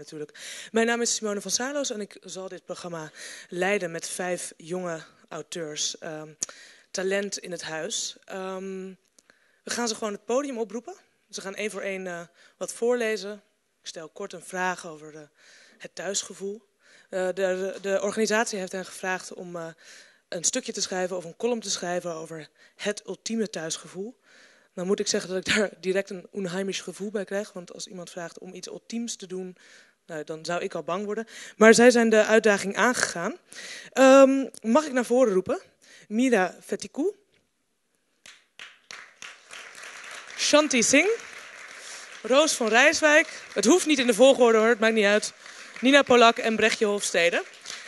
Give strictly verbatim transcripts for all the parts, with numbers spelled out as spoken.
natuurlijk. Mijn naam is Simone van Saarloos en ik zal dit programma leiden met vijf jonge auteurs. Um, talent in het huis. Um, we gaan ze gewoon het podium oproepen. Ze gaan één voor één uh, wat voorlezen. Ik stel kort een vraag over de, het thuisgevoel. Uh, de, de, de organisatie heeft hen gevraagd om uh, een stukje te schrijven of een column te schrijven over het ultieme thuisgevoel. Dan moet ik zeggen dat ik daar direct een onheimisch gevoel bij krijg. Want als iemand vraagt om iets ultiems te doen, nou, dan zou ik al bang worden. Maar zij zijn de uitdaging aangegaan. Um, mag ik naar voren roepen? Mira Fetikou. Shanti Singh. Roos van Rijswijk. Het hoeft niet in de volgorde hoor, het maakt niet uit. Nina Polak en Brechtje Hofstede.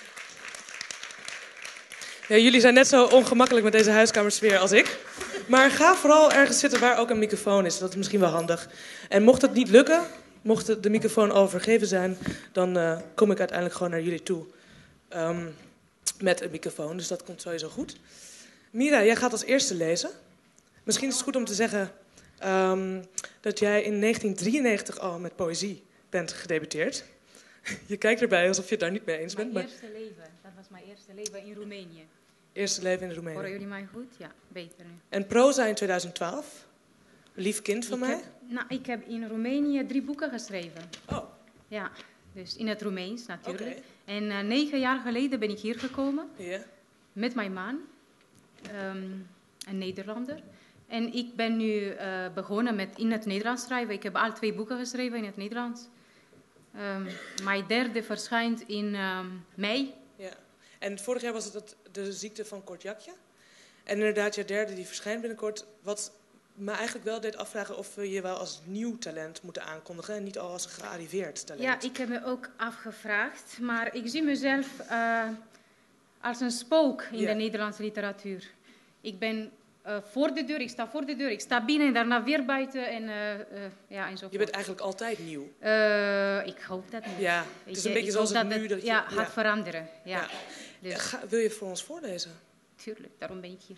Ja, jullie zijn net zo ongemakkelijk met deze huiskamersfeer als ik. Maar ga vooral ergens zitten waar ook een microfoon is. Dat is misschien wel handig. En mocht het niet lukken, mocht de microfoon overgegeven zijn, dan uh, kom ik uiteindelijk gewoon naar jullie toe. Um, met een microfoon, dus dat komt sowieso goed. Mira, jij gaat als eerste lezen. Misschien is het goed om te zeggen um, dat jij in negentien drieënnegentig al met poëzie bent gedebuteerd. Je kijkt erbij alsof je het daar niet mee eens bent. Mijn maar... eerste leven, dat was mijn eerste leven in Roemenië. Eerste leven in Roemenië. Horen jullie mij goed? Ja, beter nu. En proza in tweeduizend twaalf. Lief kind van ik mij. Heb, nou, ik heb in Roemenië drie boeken geschreven. Oh. Ja, dus in het Roemeens natuurlijk. Okay. En uh, negen jaar geleden ben ik hier gekomen. Yeah. Met mijn man. Um, een Nederlander. En ik ben nu uh, begonnen met in het Nederlands schrijven. Ik heb al twee boeken geschreven in het Nederlands. Um, mijn derde verschijnt in um, mei. Ja. En vorig jaar was het, het de ziekte van Kortjakje. En inderdaad, je derde die verschijnt binnenkort. Wat me eigenlijk wel deed afvragen of we je wel als nieuw talent moeten aankondigen. En niet al als gearriveerd talent. Ja, ik heb me ook afgevraagd. Maar ik zie mezelf uh, als een spook in ja. de Nederlandse literatuur. Ik ben uh, voor de deur, ik sta voor de deur, ik sta binnen en daarna weer buiten. En, uh, uh, ja, enzovoort. Je bent eigenlijk altijd nieuw. Uh, ik hoop dat niet. Ja, het is een ik, beetje ik zoals het dat nu. Het, dat je, ja, ja, gaat veranderen. Ja. Ja. Dus. Ga, wil je voor ons voorlezen? Tuurlijk, daarom ben ik hier.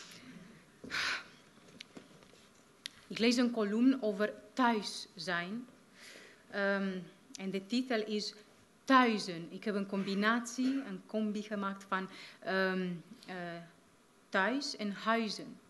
Ik lees een column over thuis zijn. Um, en de titel is Thuizen. Ik heb een combinatie, een combi gemaakt van um, uh, thuis en huizen.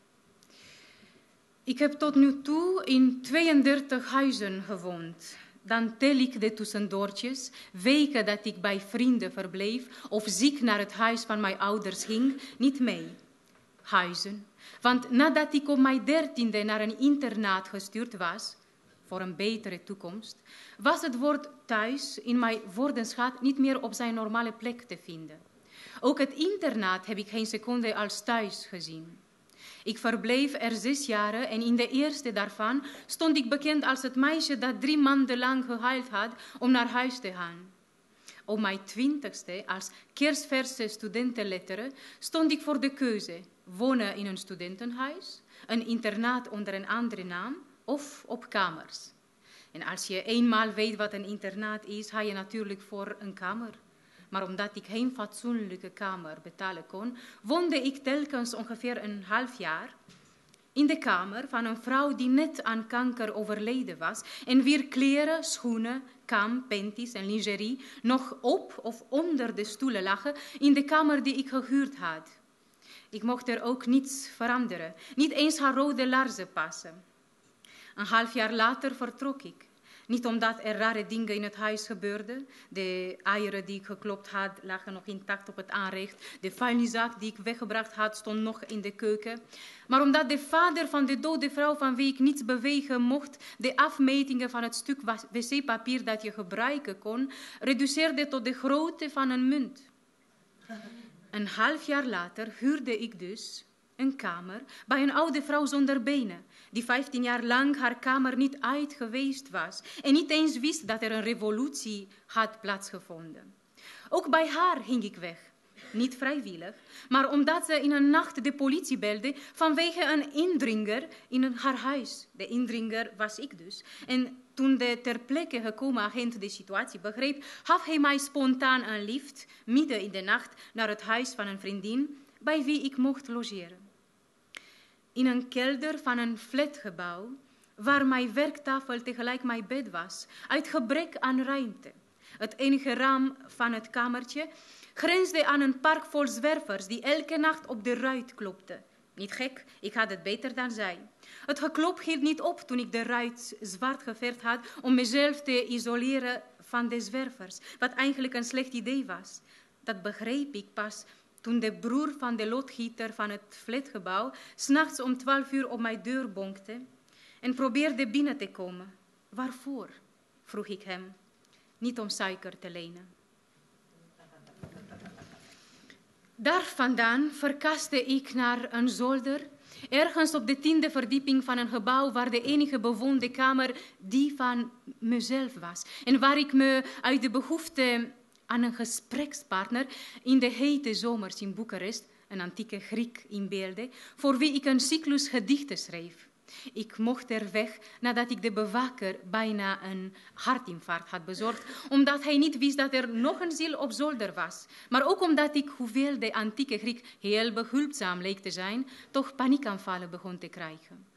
Ik heb tot nu toe in tweeëndertig huizen gewoond. Dan tel ik de tussendoortjes, weken dat ik bij vrienden verbleef of ziek naar het huis van mijn ouders ging, niet mee. Huizen. Want nadat ik op mijn dertiende naar een internaat gestuurd was, voor een betere toekomst, was het woord thuis in mijn woordenschat niet meer op zijn normale plek te vinden. Ook het internaat heb ik geen seconde als thuis gezien. Ik verbleef er zes jaren en in de eerste daarvan stond ik bekend als het meisje dat drie maanden lang gehuild had om naar huis te gaan. Op mijn twintigste, als kerstverse studentenletteren, stond ik voor de keuze: wonen in een studentenhuis, een internaat onder een andere naam of op kamers. En als je eenmaal weet wat een internaat is, ga je natuurlijk voor een kamer. Maar omdat ik geen fatsoenlijke kamer betalen kon, woonde ik telkens ongeveer een half jaar in de kamer van een vrouw die net aan kanker overleden was en wier kleren, schoenen, kam, panties en lingerie nog op of onder de stoelen lagen in de kamer die ik gehuurd had. Ik mocht er ook niets veranderen, niet eens haar rode laarzen passen. Een half jaar later vertrok ik. Niet omdat er rare dingen in het huis gebeurden. De eieren die ik geklopt had, lagen nog intact op het aanrecht. De vuilniszak die ik weggebracht had, stond nog in de keuken. Maar omdat de vader van de dode vrouw van wie ik niets bewegen mocht, de afmetingen van het stuk wc-papier dat je gebruiken kon, reduceerde tot de grootte van een munt. Een half jaar later huurde ik dus een kamer bij een oude vrouw zonder benen, die vijftien jaar lang haar kamer niet uit geweest was en niet eens wist dat er een revolutie had plaatsgevonden. Ook bij haar ging ik weg. Niet vrijwillig, maar omdat ze in een nacht de politie belde vanwege een indringer in haar huis. De indringer was ik dus. En toen de ter plekke gekomen agent de situatie begreep, gaf hij mij spontaan een lift, midden in de nacht, naar het huis van een vriendin bij wie ik mocht logeren. In een kelder van een flatgebouw waar mijn werktafel tegelijk mijn bed was, uit gebrek aan ruimte. Het enige raam van het kamertje grensde aan een park vol zwervers die elke nacht op de ruit klopten. Niet gek, ik had het beter dan zij. Het geklop hield niet op toen ik de ruit zwart geverfd had om mezelf te isoleren van de zwervers, wat eigenlijk een slecht idee was. Dat begreep ik pas toen de broer van de loodgieter van het flatgebouw 's nachts om twaalf uur op mijn deur bonkte en probeerde binnen te komen. Waarvoor? Vroeg ik hem. Niet om suiker te lenen. Daar vandaan verkaste ik naar een zolder, ergens op de tiende verdieping van een gebouw waar de enige bewoonde kamer die van mezelf was. En waar ik me uit de behoefte aan een gesprekspartner in de hete zomers in Boekarest, een antieke Griek, inbeelde, voor wie ik een cyclus gedichten schreef. Ik mocht er weg nadat ik de bewaker bijna een hartinfarct had bezorgd, omdat hij niet wist dat er nog een ziel op zolder was. Maar ook omdat ik, hoewel de antieke Griek heel behulpzaam leek te zijn, toch paniekaanvallen begon te krijgen.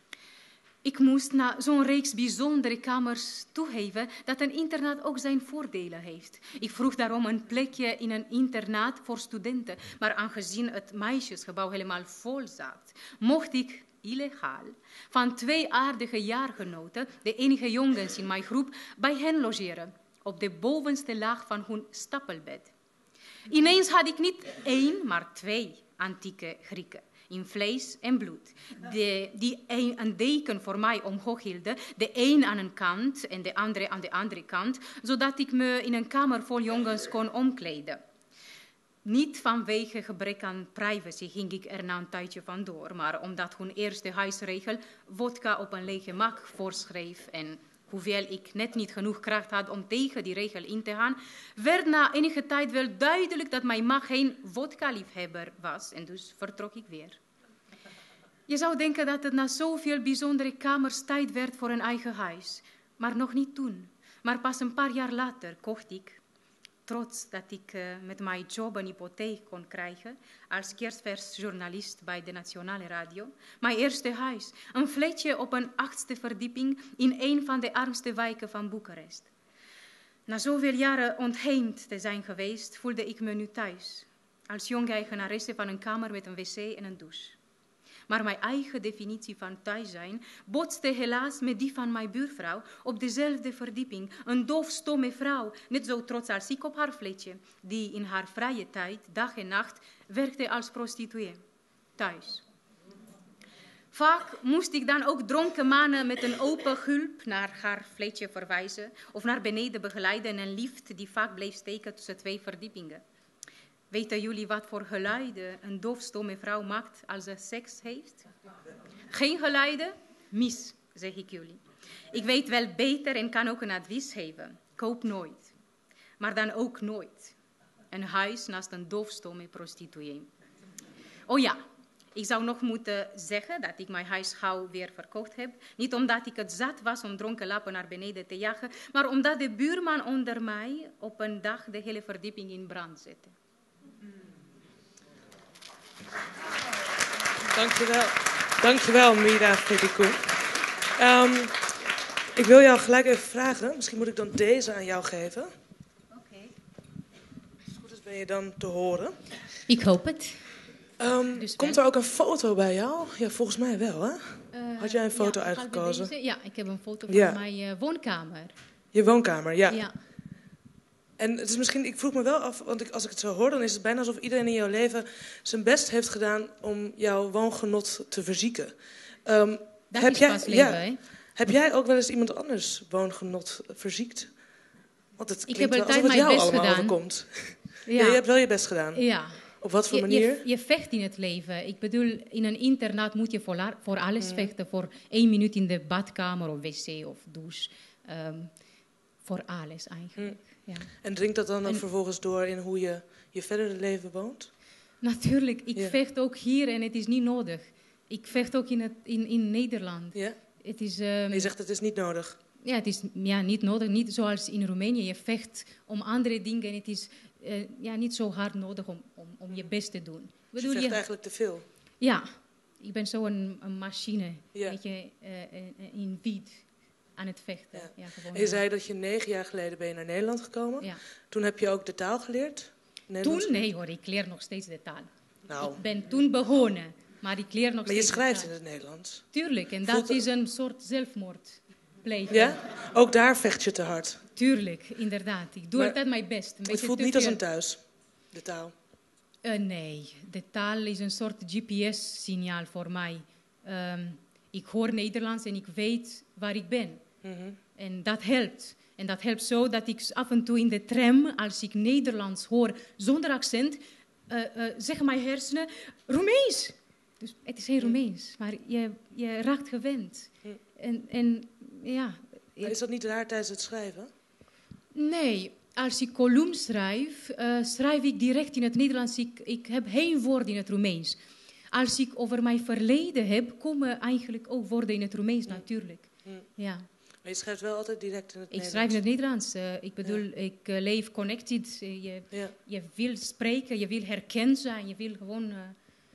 Ik moest na zo'n reeks bijzondere kamers toegeven dat een internaat ook zijn voordelen heeft. Ik vroeg daarom een plekje in een internaat voor studenten, maar aangezien het meisjesgebouw helemaal vol zat, mocht ik illegaal van twee aardige jaargenoten, de enige jongens in mijn groep, bij hen logeren, op de bovenste laag van hun stapelbed. Ineens had ik niet één, maar twee antieke Grieken, in vlees en bloed, de, die een, een deken voor mij omhoog hielden, de een aan een kant en de andere aan de andere kant, zodat ik me in een kamer vol jongens kon omkleden. Niet vanwege gebrek aan privacy ging ik er na een tijdje vandoor, maar omdat hun eerste huisregel vodka op een lege mak voorschreef en hoewel ik net niet genoeg kracht had om tegen die regel in te gaan, werd na enige tijd wel duidelijk dat mijn mag geen vodka-liefhebber was en dus vertrok ik weer. Je zou denken dat het na zoveel bijzondere kamers tijd werd voor een eigen huis, maar nog niet toen. Maar pas een paar jaar later kocht ik, trots dat ik uh, met mijn job een hypotheek kon krijgen als kerstversjournalist bij de Nationale Radio, mijn eerste huis, een flatje op een achtste verdieping in een van de armste wijken van Boekarest. Na zoveel jaren ontheemd te zijn geweest, voelde ik me nu thuis, als jonge eigenaresse van een kamer met een wc en een douche. Maar mijn eigen definitie van thuis zijn botste helaas met die van mijn buurvrouw op dezelfde verdieping. Een doofstomme vrouw, net zo trots als ik op haar flatje, die in haar vrije tijd, dag en nacht, werkte als prostituee. Thuis. Vaak moest ik dan ook dronken mannen met een open gulp naar haar flatje verwijzen of naar beneden begeleiden in een lift die vaak bleef steken tussen twee verdiepingen. Weten jullie wat voor geluiden een doofstomme vrouw maakt als ze seks heeft? Geen geluiden? Mis, zeg ik jullie. Ik weet wel beter en kan ook een advies geven. Koop nooit. Maar dan ook nooit een huis naast een doofstomme prostituee. Oh ja, ik zou nog moeten zeggen dat ik mijn huis gauw weer verkocht heb. Niet omdat ik het zat was om dronken lappen naar beneden te jagen, maar omdat de buurman onder mij op een dag de hele verdieping in brand zette. Dankjewel. Dankjewel, Mira Fedikou. Um, ik wil jou gelijk even vragen. Misschien moet ik dan deze aan jou geven. Oké. Okay. Als het goed is ben je dan te horen. Ik hoop het. Um, dus komt er ook een foto bij jou? Ja, volgens mij wel, hè? Uh, Had jij een foto ja, uitgekozen? Deze, ja, ik heb een foto van ja. mijn uh, woonkamer. Je woonkamer, ja. Ja. En het is misschien, ik vroeg me wel af, want ik, als ik het zo hoor, dan is het bijna alsof iedereen in jouw leven zijn best heeft gedaan om jouw woongenot te verzieken. Um, Dat heb is jij, pas leven, ja, hè? Heb jij ook wel eens iemand anders woongenot verziekt? Want het ik klinkt heb wel alsof het jou allemaal gedaan. overkomt. Ja. Ja, je hebt wel je best gedaan. Ja. Op wat voor je, manier? Je, je vecht in het leven. Ik bedoel, in een internaat moet je voor, voor alles hmm. vechten. Voor één minuut in de badkamer of wc of douche. Um, voor alles eigenlijk. Hmm. Ja. En dringt dat dan ook en, vervolgens door in hoe je je verdere leven woont? Natuurlijk. Ik ja. vecht ook hier en het is niet nodig. Ik vecht ook in, het, in, in Nederland. Ja? Het is, um, je zegt het is niet nodig. Ja, het is ja, niet nodig. Niet zoals in Roemenië. Je vecht om andere dingen en het is uh, ja, niet zo hard nodig om, om, om je best te doen. Dus je vecht je, eigenlijk te veel? Ja. ik ben zo'n een machine, Ja. weet je, uh, in wiet aan het vechten. Ja. Ja, gewoon, En je zei dat je negen jaar geleden ben je naar Nederland gekomen. Ja. Toen heb je ook de taal geleerd? Nederlands? Toen? Nee hoor, ik leer nog steeds de taal. Nou. Ik ben toen begonnen, maar ik leer nog Maar je steeds schrijft de in taal. het Nederlands. Tuurlijk, en Voelt dat het- is een soort zelfmoord. Plegen. Ja? Ook daar vecht je te hard. Tuurlijk, inderdaad. Ik doe Maar altijd mijn best. Een Het beetje voelt te niet als veel. een thuis, de taal. Uh, nee, de taal is een soort G P S-signaal voor mij. Um, ik hoor Nederlands en ik weet waar ik ben. Mm-hmm. En dat helpt. En dat helpt zo dat ik af en toe in de tram, als ik Nederlands hoor zonder accent, uh, uh, zeggen mijn hersenen, Roemeens! Dus het is geen Roemeens, maar je, je raakt gewend. Mm. En, en ja... Maar is dat niet raar tijdens het schrijven? Nee, als ik column schrijf, uh, schrijf ik direct in het Nederlands. Ik, ik heb geen woord in het Roemeens. Als ik over mijn verleden heb, komen eigenlijk ook woorden in het Roemeens Mm. natuurlijk. Mm. Ja. Maar je schrijft wel altijd direct in het Ik Nederlands. schrijf in het Nederlands. Uh, ik bedoel, ja. ik uh, leef connected. Uh, je, Ja. je wil spreken, je wil herkend zijn, je wil gewoon... Uh,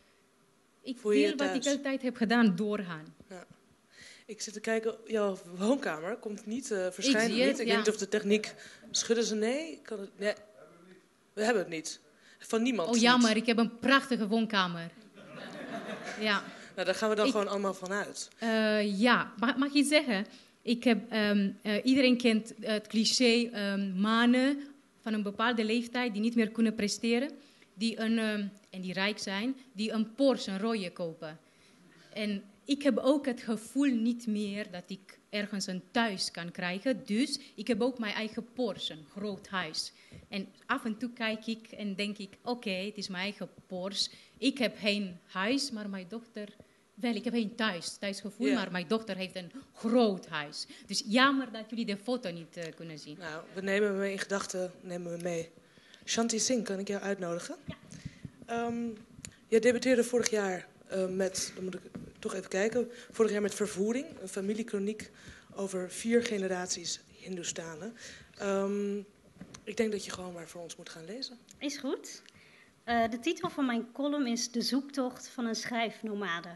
ik Voel je wil je wat ik thuis? altijd heb gedaan, doorgaan. Ja. Ik zit te kijken, jouw woonkamer komt niet, uh, verschijnt zie het, niet. Ik ja. weet niet of de techniek... Schudden ze nee? Kan het, nee? We hebben het niet. Van niemand Oh jammer, niet. ik heb een prachtige woonkamer. Ja. Nou, daar gaan we dan Ik- gewoon allemaal van uit. Uh, ja, mag, mag je zeggen, ik heb, um, uh, iedereen kent het cliché um, mannen van een bepaalde leeftijd die niet meer kunnen presteren, die een, um, en die rijk zijn, die een Porsche, een rode kopen. En ik heb ook het gevoel niet meer dat ik ergens een thuis kan krijgen, dus ik heb ook mijn eigen Porsche, een groot huis. En af en toe kijk ik en denk ik, oké, okay, het is mijn eigen Porsche. Ik heb geen huis, maar mijn dochter... Wel, ik heb geen thuis, thuisgevoel, Ja. maar mijn dochter heeft een groot huis. Dus jammer dat jullie de foto niet uh, kunnen zien. Nou, we nemen hem in gedachten nemen we mee. Shanti Singh, kan ik jou uitnodigen? Ja. Um, je debuteerde vorig jaar uh, met, dan moet ik toch even kijken, vorig jaar met Vervoering, een familiekroniek over vier generaties Hindoestanen. Um, ik denk dat je gewoon maar voor ons moet gaan lezen. Is goed. Uh, de titel van mijn column is De zoektocht van een schrijfnomade.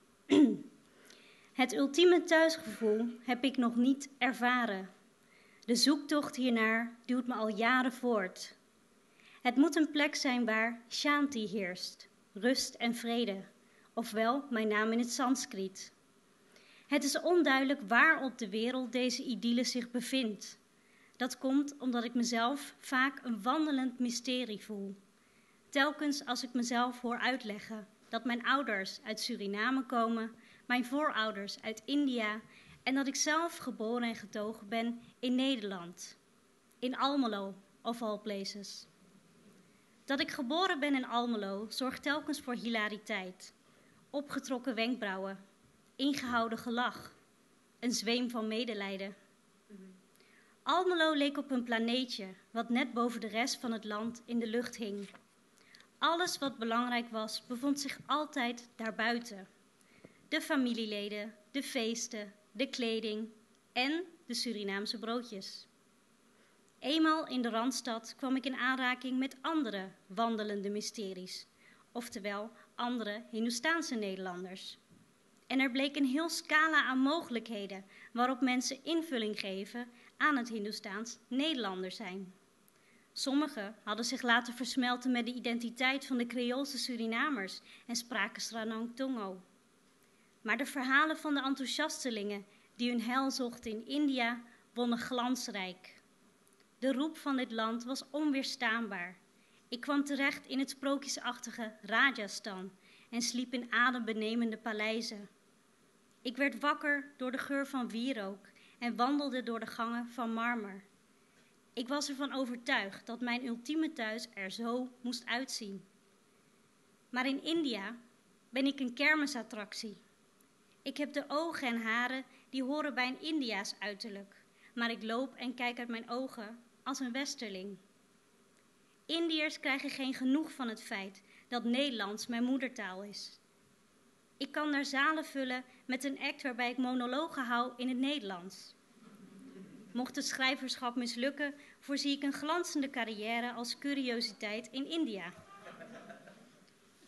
Het ultieme thuisgevoel heb ik nog niet ervaren. De zoektocht hiernaar duwt me al jaren voort. Het moet een plek zijn waar Shanti heerst, rust en vrede, ofwel mijn naam in het Sanskriet. Het is onduidelijk waar op de wereld deze idylle zich bevindt. Dat komt omdat ik mezelf vaak een wandelend mysterie voel. Telkens als ik mezelf hoor uitleggen dat mijn ouders uit Suriname komen, mijn voorouders uit India en dat ik zelf geboren en getogen ben in Nederland, in Almelo of all places. Dat ik geboren ben in Almelo zorgt telkens voor hilariteit, opgetrokken wenkbrauwen, ingehouden gelach, een zweem van medelijden. Almelo leek op een planeetje wat net boven de rest van het land in de lucht hing. Alles wat belangrijk was, bevond zich altijd daarbuiten. De familieleden, de feesten, de kleding en de Surinaamse broodjes. Eenmaal in de Randstad kwam ik in aanraking met andere wandelende mysteries, oftewel andere Hindoestaanse Nederlanders. En er bleek een heel scala aan mogelijkheden waarop mensen invulling geven aan het Hindoestaans Nederlander zijn. Sommigen hadden zich laten versmelten met de identiteit van de Creoolse Surinamers en spraken Sranang Tongo. Maar de verhalen van de enthousiastelingen die hun heil zochten in India wonnen glansrijk. De roep van dit land was onweerstaanbaar. Ik kwam terecht in het sprookjesachtige Rajasthan en sliep in adembenemende paleizen. Ik werd wakker door de geur van wierook en wandelde door de gangen van marmer. Ik was ervan overtuigd dat mijn ultieme thuis er zo moest uitzien. Maar in India ben ik een kermisattractie. Ik heb de ogen en haren die horen bij een Indiaas uiterlijk, maar ik loop en kijk uit mijn ogen als een westerling. Indiërs krijgen geen genoeg van het feit dat Nederlands mijn moedertaal is. Ik kan daar zalen vullen met een act waarbij ik monologen hou in het Nederlands. Mocht het schrijverschap mislukken, voorzie ik een glanzende carrière als curiositeit in India.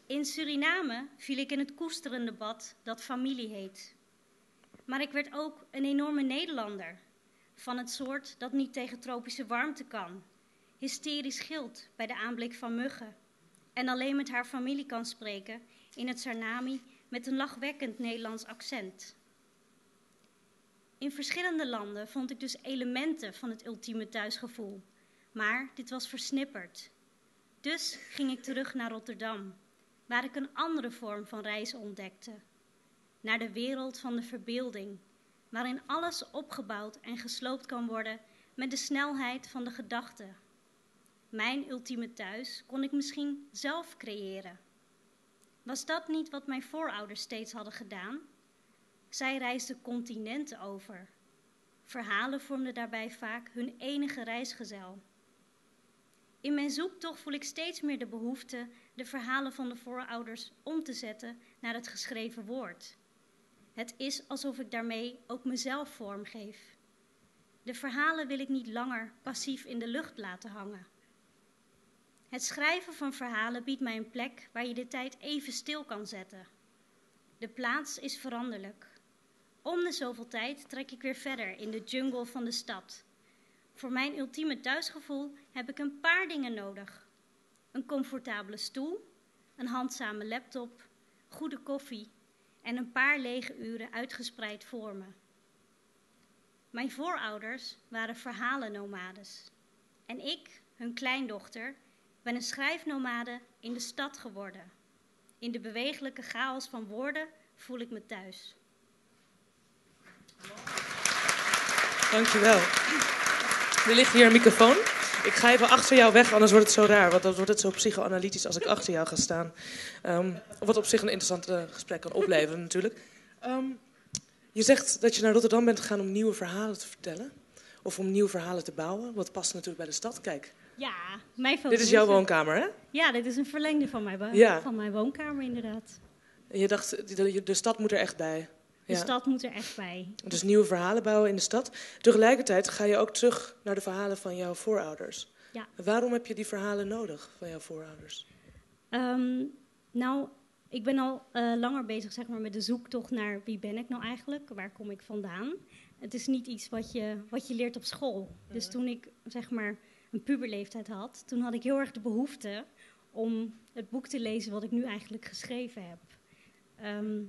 In Suriname viel ik in het koesterende bad dat familie heet. Maar ik werd ook een enorme Nederlander. Van het soort dat niet tegen tropische warmte kan. Hysterisch gilt bij de aanblik van muggen. En alleen met haar familie kan spreken in het Suriname met een lachwekkend Nederlands accent. In verschillende landen vond ik dus elementen van het ultieme thuisgevoel. Maar dit was versnipperd. Dus ging ik terug naar Rotterdam, waar ik een andere vorm van reis ontdekte. Naar de wereld van de verbeelding, waarin alles opgebouwd en gesloopt kan worden met de snelheid van de gedachte. Mijn ultieme thuis kon ik misschien zelf creëren. Was dat niet wat mijn voorouders steeds hadden gedaan? Zij reisden continenten over. Verhalen vormden daarbij vaak hun enige reisgezel. In mijn zoektocht voel ik steeds meer de behoefte de verhalen van de voorouders om te zetten naar het geschreven woord. Het is alsof ik daarmee ook mezelf vormgeef. De verhalen wil ik niet langer passief in de lucht laten hangen. Het schrijven van verhalen biedt mij een plek waar je de tijd even stil kan zetten. De plaats is veranderlijk. Om de zoveel tijd trek ik weer verder in de jungle van de stad. Voor mijn ultieme thuisgevoel heb ik een paar dingen nodig. Een comfortabele stoel, een handzame laptop, goede koffie en een paar lege uren uitgespreid voor me. Mijn voorouders waren verhalennomades. En ik, hun kleindochter, ben een schrijfnomade in de stad geworden. In de bewegelijke chaos van woorden voel ik me thuis. Dankjewel. Er ligt hier een microfoon. Ik ga even achter jou weg, anders wordt het zo raar. Want dan wordt het zo psychoanalytisch als ik achter jou ga staan. Um, wat op zich een interessant uh, gesprek kan opleveren natuurlijk. Um, je zegt dat je naar Rotterdam bent gegaan om nieuwe verhalen te vertellen. Of om nieuwe verhalen te bouwen. Wat past natuurlijk bij de stad. Kijk, Ja, mijn dit is jouw woonkamer, hè? Ja, dit is een verlengde van mijn, wo- Ja. van mijn woonkamer inderdaad. En je dacht, de, de stad moet er echt bij. De Ja. stad moet er echt bij. Dus nieuwe verhalen bouwen in de stad. Tegelijkertijd ga je ook terug naar de verhalen van jouw voorouders. Ja. Waarom heb je die verhalen nodig van jouw voorouders? Um, nou, ik ben al uh, langer bezig zeg maar, met de zoektocht naar wie ben ik nou eigenlijk, waar kom ik vandaan. Het is niet iets wat je, wat je leert op school. Dus toen ik zeg maar, een puberleeftijd had, toen had ik heel erg de behoefte om het boek te lezen wat ik nu eigenlijk geschreven heb. Um,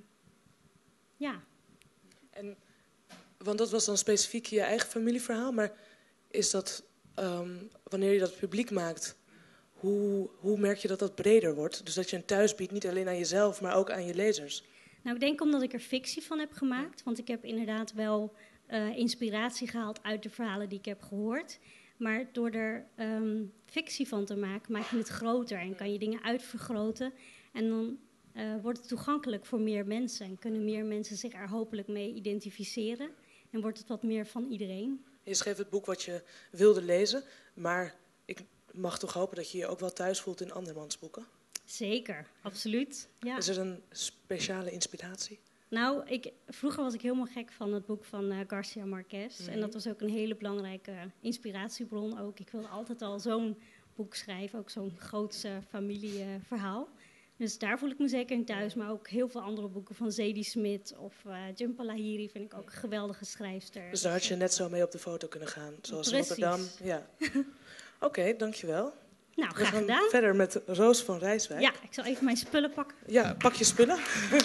ja. En, want dat was dan specifiek je eigen familieverhaal, maar is dat, um, wanneer je dat publiek maakt, hoe, hoe merk je dat dat breder wordt? Dus dat je een thuis biedt, niet alleen aan jezelf, maar ook aan je lezers. Nou, ik denk omdat ik er fictie van heb gemaakt, want ik heb inderdaad wel uh, inspiratie gehaald uit de verhalen die ik heb gehoord. Maar door er um, fictie van te maken, maak je het groter en kan je dingen uitvergroten. En dan uh, wordt het toegankelijk voor meer mensen en kunnen meer mensen zich er hopelijk mee identificeren. En wordt het wat meer van iedereen. Je schreef het boek wat je wilde lezen, maar ik mag toch hopen dat je je ook wel thuis voelt in andermans boeken? Zeker, absoluut. Ja. Is er een speciale inspiratie? Nou, ik, vroeger was ik helemaal gek van het boek van uh, Garcia Marquez. Mm-hmm. En dat was ook een hele belangrijke inspiratiebron ook. Ik wilde altijd al zo'n boek schrijven, ook zo'n groot uh, familieverhaal. Uh, dus daar voel ik me zeker in thuis. Maar ook heel veel andere boeken van Zadie Smith of uh, Jhumpa Lahiri vind ik ook een geweldige schrijfster. Dus daar had je net zo mee op de foto kunnen gaan, zoals Precies. Rotterdam. Ja. Oké, okay, dankjewel. Nou, We graag gaan gedaan. verder met Roos van Rijswijk. Ja, ik zal even mijn spullen pakken. Ja, pak je spullen.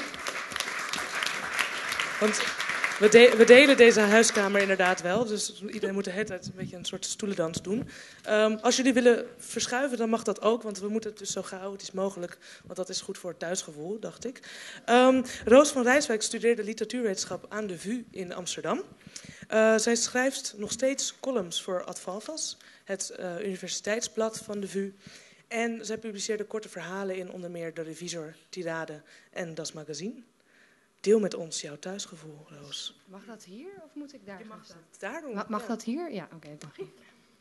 Want we, de- we delen deze huiskamer inderdaad wel. Dus iedereen moet de hele tijd een beetje een soort stoelendans doen. Um, als jullie willen verschuiven, dan mag dat ook. Want we moeten het dus zo chaotisch mogelijk. Want dat is goed voor het thuisgevoel, dacht ik. Um, Roos van Rijswijk studeerde literatuurwetenschap aan de V U in Amsterdam. Uh, zij schrijft nog steeds columns voor Advalvas, het uh, universiteitsblad van de V U. En zij publiceerde korte verhalen in onder meer De Revisor, Tirade en Das Magazine. Deel met ons jouw thuisgevoel, Roos. Mag dat hier of moet ik daar Je gaan mag staan? dat daar doen. Ma- mag ja. dat hier? Ja, oké. Okay, mag hier.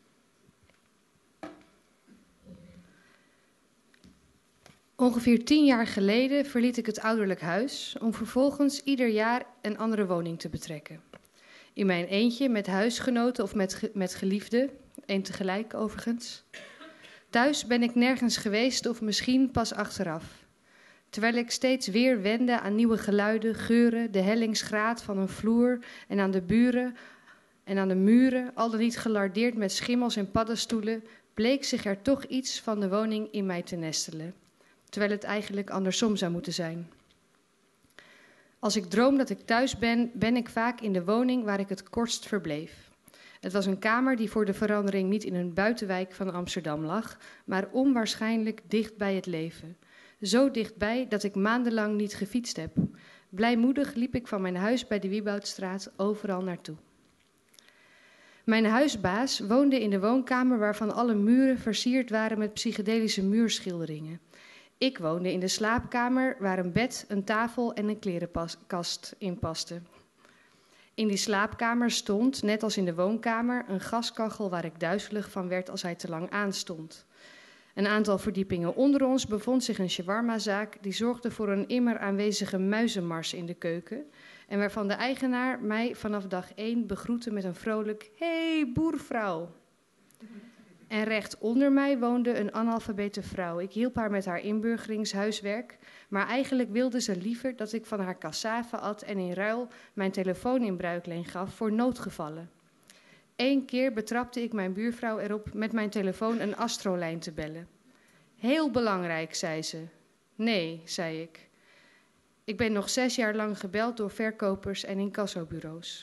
Ongeveer tien jaar geleden verliet ik het ouderlijk huis om vervolgens ieder jaar een andere woning te betrekken. In mijn eentje, met huisgenoten of met, ge- met geliefden, één tegelijk overigens. Thuis ben ik nergens geweest of misschien pas achteraf. Terwijl ik steeds weer wende aan nieuwe geluiden, geuren, de hellingsgraad van een vloer en aan de buren en aan de muren, al dan niet gelardeerd met schimmels en paddenstoelen, bleek zich er toch iets van de woning in mij te nestelen. Terwijl het eigenlijk andersom zou moeten zijn. Als ik droom dat ik thuis ben, ben ik vaak in de woning waar ik het kortst verbleef. Het was een kamer die voor de verandering niet in een buitenwijk van Amsterdam lag, maar onwaarschijnlijk dicht bij het leven. Zo dichtbij dat ik maandenlang niet gefietst heb. Blijmoedig liep ik van mijn huis bij de Wieboudstraat overal naartoe. Mijn huisbaas woonde in de woonkamer waarvan alle muren versierd waren met psychedelische muurschilderingen. Ik woonde in de slaapkamer waar een bed, een tafel en een klerenkast in pasten. In die slaapkamer stond, net als in de woonkamer, een gaskachel waar ik duizelig van werd als hij te lang aanstond. Een aantal verdiepingen onder ons bevond zich een shawarmazaak die zorgde voor een immer aanwezige muizenmars in de keuken en waarvan de eigenaar mij vanaf dag één begroette met een vrolijk "Hey, boervrouw!" En recht onder mij woonde een analfabete vrouw. Ik hielp haar met haar inburgeringshuiswerk, maar eigenlijk wilde ze liever dat ik van haar cassave at en in ruil mijn telefoon in bruikleen gaf voor noodgevallen. Eén keer betrapte ik mijn buurvrouw erop met mijn telefoon een astrolijn te bellen. Heel belangrijk, zei ze. Nee, zei ik. Ik ben nog zes jaar lang gebeld door verkopers en incassobureaus.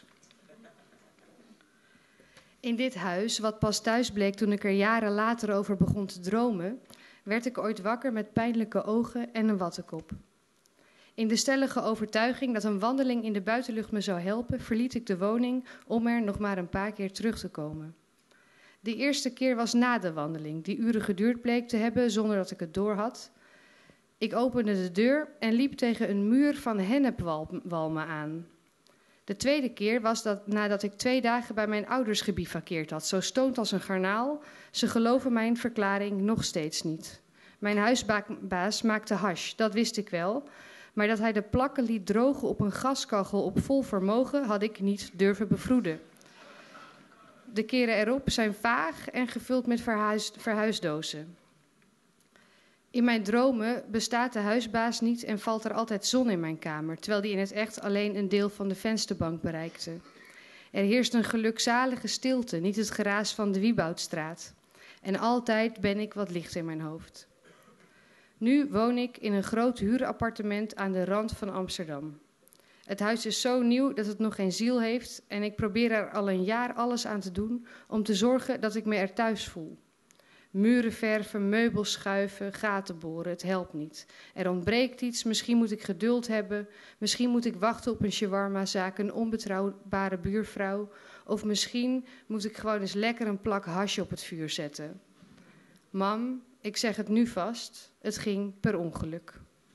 In dit huis, wat pas thuis bleek toen ik er jaren later over begon te dromen, werd ik ooit wakker met pijnlijke ogen en een wattenkop. In de stellige overtuiging dat een wandeling in de buitenlucht me zou helpen, verliet ik de woning om er nog maar een paar keer terug te komen. De eerste keer was na de wandeling, die uren geduurd bleek te hebben zonder dat ik het doorhad. Ik opende de deur en liep tegen een muur van hennepwalmen aan. De tweede keer was dat nadat ik twee dagen bij mijn ouders gebivakkeerd had, zo stoned als een garnaal. Ze geloven mijn verklaring nog steeds niet. Mijn huisbaas maakte hash, dat wist ik wel. Maar dat hij de plakken liet drogen op een gaskachel op vol vermogen had ik niet durven bevroeden. De keren erop zijn vaag en gevuld met verhuis, verhuisdozen. In mijn dromen bestaat de huisbaas niet en valt er altijd zon in mijn kamer, terwijl die in het echt alleen een deel van de vensterbank bereikte. Er heerst een gelukzalige stilte, niet het geraas van de Wieboudstraat. En altijd ben ik wat licht in mijn hoofd. Nu woon ik in een groot huurappartement aan de rand van Amsterdam. Het huis is zo nieuw dat het nog geen ziel heeft en ik probeer er al een jaar alles aan te doen om te zorgen dat ik me er thuis voel. Muren verven, meubels schuiven, gaten boren, het helpt niet. Er ontbreekt iets, misschien moet ik geduld hebben, misschien moet ik wachten op een shawarmazaak, een onbetrouwbare buurvrouw, of misschien moet ik gewoon eens lekker een plak hash op het vuur zetten. Mam, ik zeg het nu vast, het ging per ongeluk.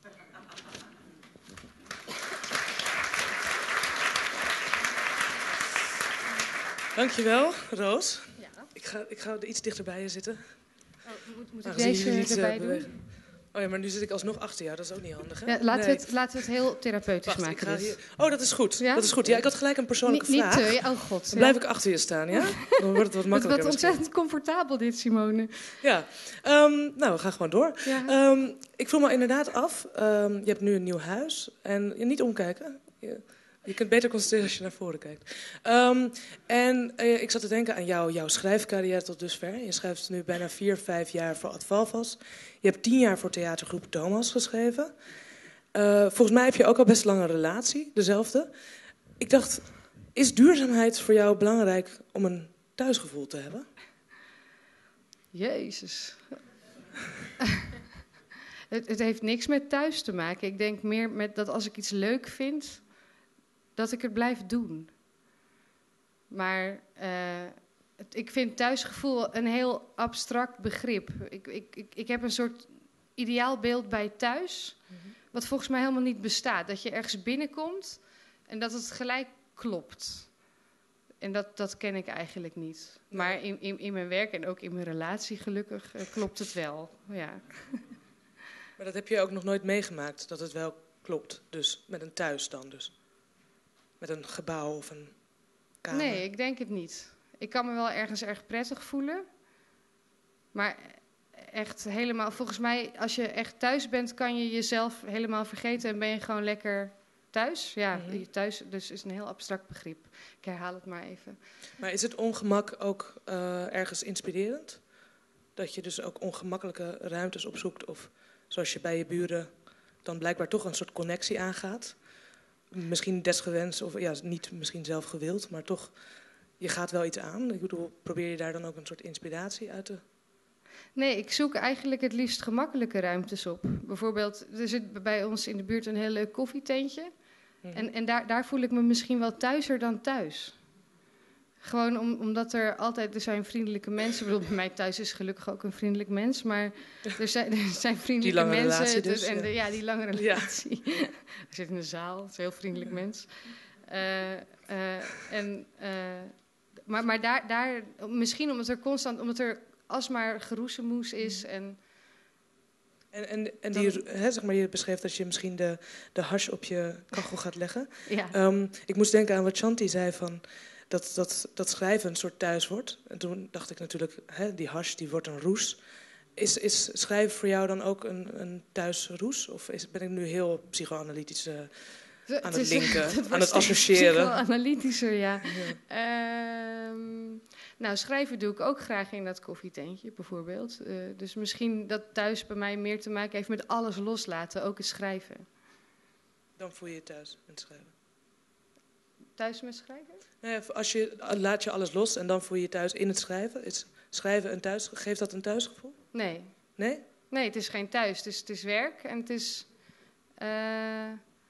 Dankjewel, Roos. Ja. Ik ga, ik ga er iets dichterbij je zitten. Oh, moet moet ik Aangezien deze jullie niet, erbij uh, doen? bewegen. Oh ja, maar nu zit ik alsnog achter jou, dat is ook niet handig, hè? Ja, laten, Nee. we het, laten we het heel therapeutisch Wacht, maken. ik ga dus. hier... Oh, dat is goed. Ja? Dat is goed. Ja, ik had gelijk een persoonlijke Niet, vraag. niet te, ja, oh god. Dan ja. blijf ik achter je staan, ja? Dan wordt het wat Het wordt makkelijker. ontzettend comfortabel dit, Simone. Ja. Um, nou, we gaan gewoon door. Ja. Um, ik vroeg me inderdaad af, um, je hebt nu een nieuw huis. En je niet omkijken. Je, je kunt beter concentreren als je naar voren kijkt. Um, en uh, ik zat te denken aan jou, jouw schrijfcarrière tot dusver. Je schrijft nu bijna vier, vijf jaar voor Ad Valvas. Je hebt tien jaar voor theatergroep Thomas geschreven. Uh, volgens mij heb je ook al best lang een relatie, dezelfde. Ik dacht, is duurzaamheid voor jou belangrijk om een thuisgevoel te hebben? Jezus. het, het heeft niks met thuis te maken. Ik denk meer met dat als ik iets leuk vind, dat ik het blijf doen. Maar uh, het, ik vind thuisgevoel een heel abstract begrip. Ik, ik, ik, ik heb een soort ideaalbeeld bij thuis, mm-hmm. wat volgens mij helemaal niet bestaat. Dat je ergens binnenkomt en dat het gelijk klopt. En dat, dat ken ik eigenlijk niet. Maar in, in, in mijn werk en ook in mijn relatie gelukkig uh, klopt het wel. Ja. Maar dat heb je ook nog nooit meegemaakt, dat het wel klopt. Dus met een thuis dan dus. Met een gebouw of een kamer. Nee, ik denk het niet. Ik kan me wel ergens erg prettig voelen. Maar echt helemaal... Volgens mij, als je echt thuis bent, kan je jezelf helemaal vergeten en ben je gewoon lekker thuis. Ja, Mhm. thuis dus is een heel abstract begrip. Ik herhaal het maar even. Maar is het ongemak ook uh, ergens inspirerend? Dat je dus ook ongemakkelijke ruimtes opzoekt of zoals je bij je buren dan blijkbaar toch een soort connectie aangaat? Misschien desgewenst of ja, niet misschien zelf gewild, maar toch, je gaat wel iets aan. Ik bedoel, probeer je daar dan ook een soort inspiratie uit te... Nee, ik zoek eigenlijk het liefst gemakkelijke ruimtes op. Bijvoorbeeld, er zit bij ons in de buurt een heel leuk koffietentje. Mm-hmm. En, en daar, daar voel ik me misschien wel thuiser dan thuis. Gewoon om, omdat er altijd, er zijn vriendelijke mensen. Ik bedoel, bij mij thuis is gelukkig ook een vriendelijk mens. Maar er zijn, er zijn vriendelijke die lange mensen. Relatie dus, dus, en ja. de, ja, die lange relatie. Ja. We zitten in de zaal, het is een heel vriendelijk ja. mens. Uh, uh, en, uh, maar maar daar, daar, misschien omdat er constant, omdat er alsmaar geroezemoes is en... En, en, en die, he, zeg maar, je beschreef dat je misschien de, de hash op je kachel gaat leggen. Ja. Um, ik moest denken aan wat Shanti zei van... Dat, dat, dat schrijven een soort thuis wordt. En toen dacht ik natuurlijk, hè, die hash die wordt een roes. Is, is schrijven voor jou dan ook een, een thuisroes? Of is, ben ik nu heel psychoanalytisch uh, aan het, het linken, is, het aan het associëren? Psychoanalytischer, ja. ja. Um, nou, schrijven doe ik ook graag in dat koffietentje, bijvoorbeeld. Uh, dus misschien dat thuis bij mij meer te maken heeft met alles loslaten, ook het schrijven. Dan voel je je thuis in het schrijven? Thuis met schrijven? Nee, als je, laat je alles los en dan voel je je thuis in het schrijven. Is schrijven een thuis, geeft dat een thuisgevoel? Nee. Nee? Nee, het is geen thuis. Het is, het is werk en het is... Uh,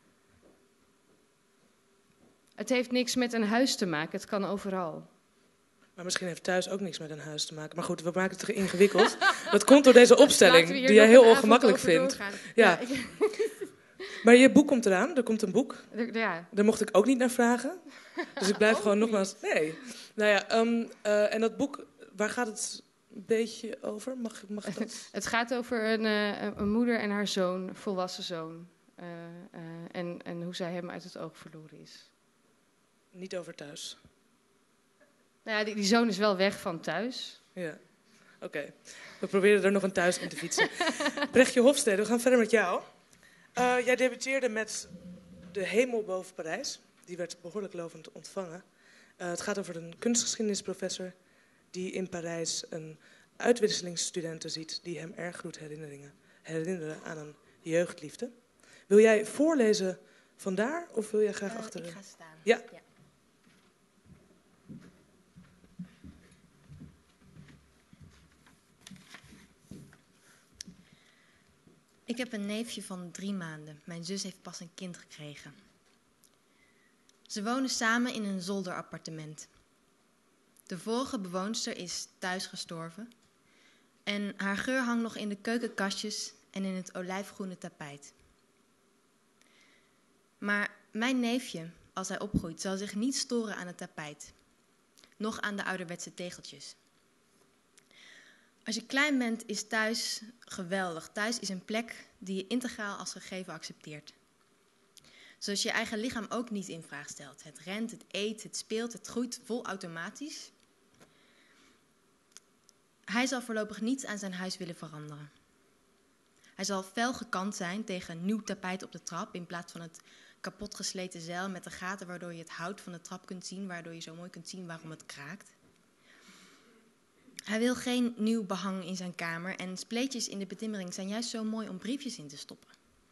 het heeft niks met een huis te maken. Het kan overal. Maar misschien heeft thuis ook niks met een huis te maken. Maar goed, we maken het te ingewikkeld. Dat komt door deze opstelling, die jij heel ongemakkelijk vindt. Ja. ja ik... Maar je boek komt eraan, er komt een boek. Ja. Daar mocht ik ook niet naar vragen. Dus ik blijf gewoon niet. nogmaals... Nee. Nou ja, um, uh, en dat boek, waar gaat het een beetje over? Mag, mag dat? Het gaat over een, uh, een moeder en haar zoon, een volwassen zoon. Uh, uh, en, en hoe zij hem uit het oog verloren is. Niet over thuis? Nou ja, die, die zoon is wel weg van thuis. Ja, oké. Okay. We proberen er nog een thuis in te fietsen. Brechtje Hofstede, we gaan verder met jou. Uh, jij debuteerde met De Hemel boven Parijs. Die werd behoorlijk lovend ontvangen. Uh, het gaat over een kunstgeschiedenisprofessor die in Parijs een uitwisselingsstudenten ziet die hem erg doet herinneringen, herinneren aan een jeugdliefde. Wil jij voorlezen vandaar of wil jij graag uh, achter? Ik ga staan. Ja. ja. Ik heb een neefje van drie maanden. Mijn zus heeft pas een kind gekregen. Ze wonen samen in een zolderappartement. De vorige bewoonster is thuis gestorven. En haar geur hangt nog in de keukenkastjes en in het olijfgroene tapijt. Maar mijn neefje, als hij opgroeit, zal zich niet storen aan het tapijt. Nog aan de ouderwetse tegeltjes. Als je klein bent, is thuis geweldig. Thuis is een plek die je integraal als gegeven accepteert. Zoals je je eigen lichaam ook niet in vraag stelt. Het rent, het eet, het speelt, het groeit vol automatisch. Hij zal voorlopig niets aan zijn huis willen veranderen. Hij zal fel gekant zijn tegen een nieuw tapijt op de trap in plaats van het kapotgesleten zeil met de gaten waardoor je het hout van de trap kunt zien, waardoor je zo mooi kunt zien waarom het kraakt. Hij wil geen nieuw behang in zijn kamer en spleetjes in de betimmering zijn juist zo mooi om briefjes in te stoppen.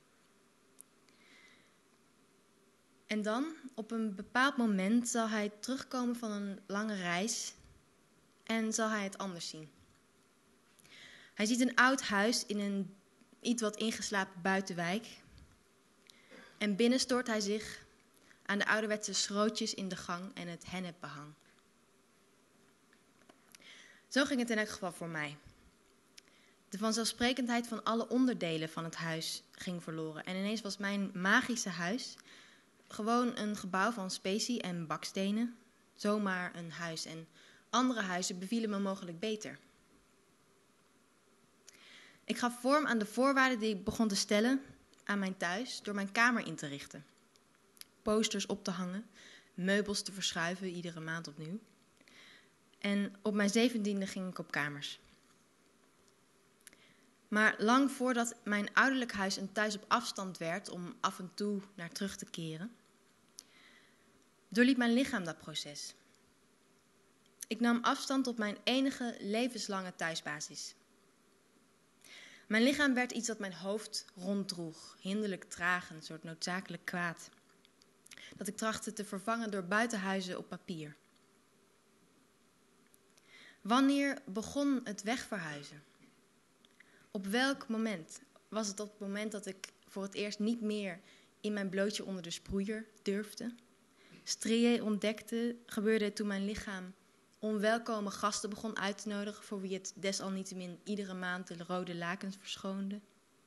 En dan, op een bepaald moment, zal hij terugkomen van een lange reis en zal hij het anders zien. Hij ziet een oud huis in een iets wat ingeslapen buitenwijk. En binnen stoort hij zich aan de ouderwetse schrootjes in de gang en het hennepbehang. Zo ging het in elk geval voor mij. De vanzelfsprekendheid van alle onderdelen van het huis ging verloren. En ineens was mijn magische huis gewoon een gebouw van specie en bakstenen. Zomaar een huis. En andere huizen bevielen me mogelijk beter. Ik gaf vorm aan de voorwaarden die ik begon te stellen aan mijn thuis door mijn kamer in te richten. Posters op te hangen, meubels te verschuiven, iedere maand opnieuw. En op mijn zeventiende ging ik op kamers. Maar lang voordat mijn ouderlijk huis een thuis op afstand werd om af en toe naar terug te keren, doorliep mijn lichaam dat proces. Ik nam afstand op mijn enige levenslange thuisbasis. Mijn lichaam werd iets dat mijn hoofd ronddroeg, hinderlijk traag, een soort noodzakelijk kwaad. Dat ik trachtte te vervangen door buitenhuizen op papier. Wanneer begon het wegverhuizen? Op welk moment? Was het op het moment dat ik voor het eerst niet meer in mijn blootje onder de sproeier durfde? Strié ontdekte, gebeurde het toen mijn lichaam onwelkome gasten begon uit te nodigen, voor wie het desalniettemin iedere maand de rode lakens verschoonde.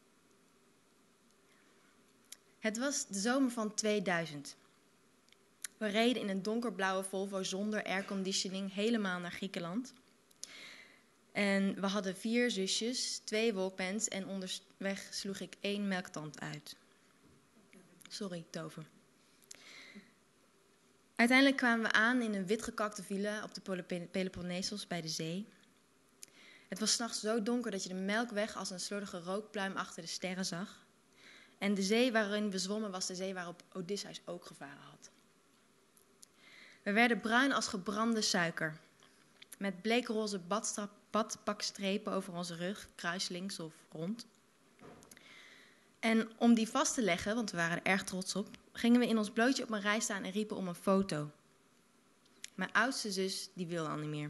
Het was de zomer van tweeduizend. We reden in een donkerblauwe Volvo zonder airconditioning helemaal naar Griekenland. En we hadden vier zusjes, twee walkmans en onderweg sloeg ik één melktand uit. Sorry, Tover. Uiteindelijk kwamen we aan in een witgekakte villa op de Peloponnesos bij de zee. Het was 's nachts zo donker dat je de melkweg als een slordige rookpluim achter de sterren zag. En de zee waarin we zwommen was de zee waarop Odysseus ook gevaren had. We werden bruin als gebrande suiker. Met bleekroze badpakstrepen over onze rug, kruislinks of rond. En om die vast te leggen, want we waren er erg trots op, gingen we in ons blootje op een rij staan en riepen om een foto. Mijn oudste zus, die wilde al niet meer.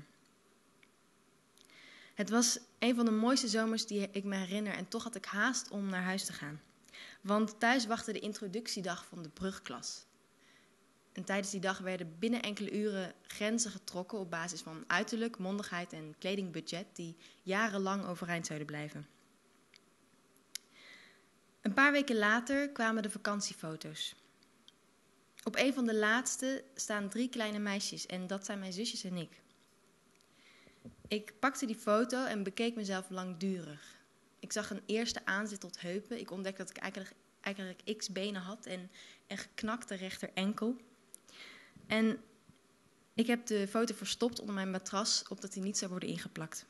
Het was een van de mooiste zomers die ik me herinner en toch had ik haast om naar huis te gaan. Want thuis wachtte de introductiedag van de brugklas. En tijdens die dag werden binnen enkele uren grenzen getrokken op basis van uiterlijk, mondigheid en kledingbudget die jarenlang overeind zouden blijven. Een paar weken later kwamen de vakantiefoto's. Op een van de laatste staan drie kleine meisjes en dat zijn mijn zusjes en ik. Ik pakte die foto en bekeek mezelf langdurig. Ik zag een eerste aanzet tot heupen. Ik ontdekte dat ik eigenlijk, eigenlijk x benen had en een geknakte rechter enkel. En ik heb de foto verstopt onder mijn matras, opdat hij niet zou worden ingeplakt.